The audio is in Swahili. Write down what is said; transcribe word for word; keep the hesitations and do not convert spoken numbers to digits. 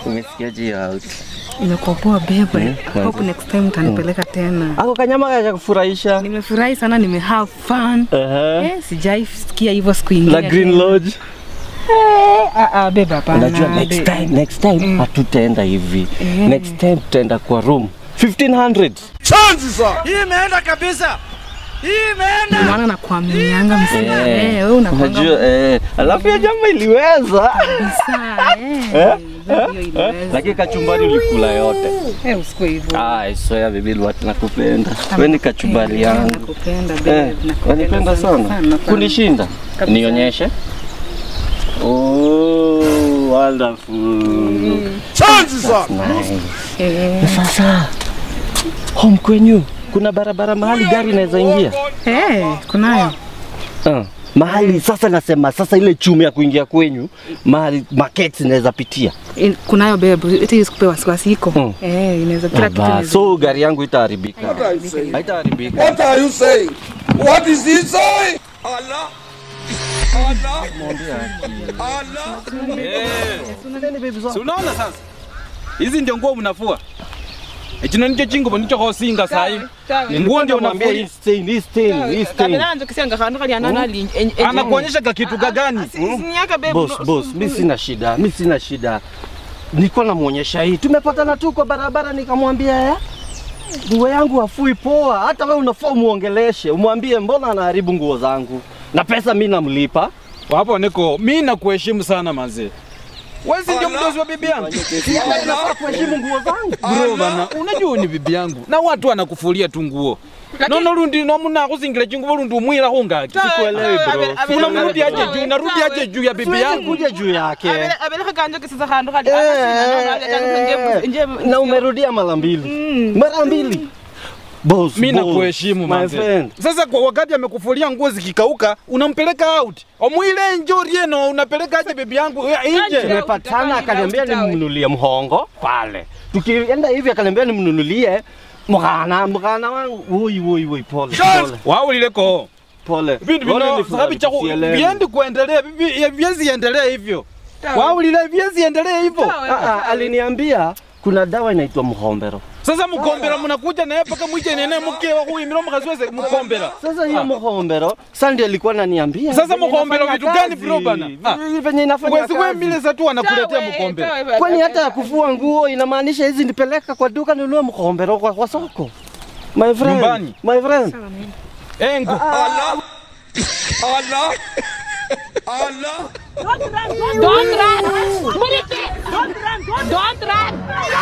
Umesikiaje out? Imekuwa poa babe. Hope next time utanipeleka tena. Ako kanyama kaja kufurahisha. Nimefurahi sana, nime have fun. Eh, sijaisikia hivyo siku nyingine. La Green Lodge. Eh, ah ah babe hapana. Unajua next time, next time hatutaenda hivi. Next time tutaenda kwa room fifteen hundred. Chances sir. Hii imeenda kabisa. Hii imeenda. Maana nakuaminianga msema. Eh, wewe unakwanga. Unajua eh, alafu ya jamaa iliweza. Kabisa. Eh. Lakini kachumbari ulikula yote. Eh, usikue hivyo. Ah, I swear baby watu nakupenda. Wewe ni kachumbari yangu. Nakupenda babe. Nakupenda sana. Kunishinda. Nionyeshe. Oh, wonderful. Chances sir. Eh. Sasa home kwenyu kuna barabara mahali gari inaweza ingia? Eh, kunayo. Ah, mahali sasa nasema sasa ile chumi ya kuingia kwenyu, mahali market inaweza pitia. Kunayo babe, eti isikupe wasiwasi iko. Hmm. Eh, inaweza kila kitu inaweza. So gari yangu itaharibika. Haitaharibika. What are you saying? What is he saying? Allah. Allah. Allah. Eh. Unaona sasa? Hizi ndio nguo mnafua. Echino nicho chingo nicho hosinga sai. Nguo ndio unafua hii stain, hii stain, hii stain. Kabla kisanga kanu kali anana ali. Anakuonyesha ka kitu gani? Sinyaka babe. Boss, boss, mimi sina shida, mimi sina shida. Niko namuonyesha hii. Tumepatana tu kwa barabara nikamwambia ya. Nguo yangu hafui poa. Hata wewe unafaa muongeleshe. Umwambie mbona anaharibu nguo zangu. Na pesa mimi namlipa. Hapo niko mimi nakuheshimu sana manze. Wewe si ndio mdozi wa bibi yangu? Unafaa kuheshimu nguo zangu. Bro bana, unajua ni bibi yangu. Na watu wanakufulia tu nguo. Nono rundi no muna kuzingira chingubo rundi umwira hungaki. Sikuelewi bro. Unamrudi aje juu, narudi aje juu ya bibi yangu. Kuja juu yake. Abeleka kanje kisiza kando kali. Na umerudia mara mbili. Mara mbili. Boss, mimi nakuheshimu manze. Sasa kwa wakati amekufulia nguo zikikauka, unampeleka out. Omwile njori yeno unapeleka aje bibi yangu nje. Tumepatana akaniambia nimnunulie mhongo pale. Tukienda hivi akaniambia nimnunulie mwana mwana wangu. Woi woi woi pole. Pole. Wao lileko. Pole. Bibi bino sababu cha viendi kuendelea bibi viezi endelea hivyo. Wao lile viezi endelea hivyo. Ah, aliniambia kuna dawa inaitwa mhombero. Sasa mkombera mnakuja naye paka mwije nene mke wa huyu miro mkaziweze mkombera. Sasa hiyo mkombero Sunday alikuwa ananiambia. Sasa mkombero vitu gani bro bana? Venye inafanya kazi. Wewe mile za tu anakuletea mkombera. Kwani hata ya kufua nguo inamaanisha hizi nipeleka kwa duka ninunue mkombero kwa, kwa soko. My friend. Nyumbani. My friend. Engo. Allah. Allah. Allah. Don't run! Don't run! Don't run! Don't run!